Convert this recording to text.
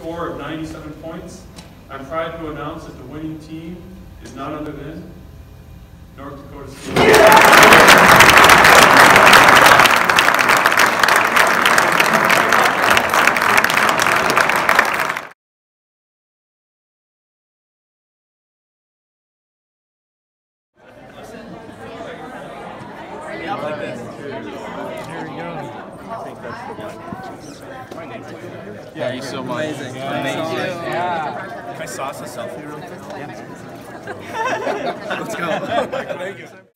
score of 97 points. I'm proud to announce that the winning team is none other than North Dakota State. Like this. There we go. I think that's the one. Yeah, you're so amazing. Amazing. Yeah. Can I sauce a selfie real quick? Yeah. Let's go. Thank you.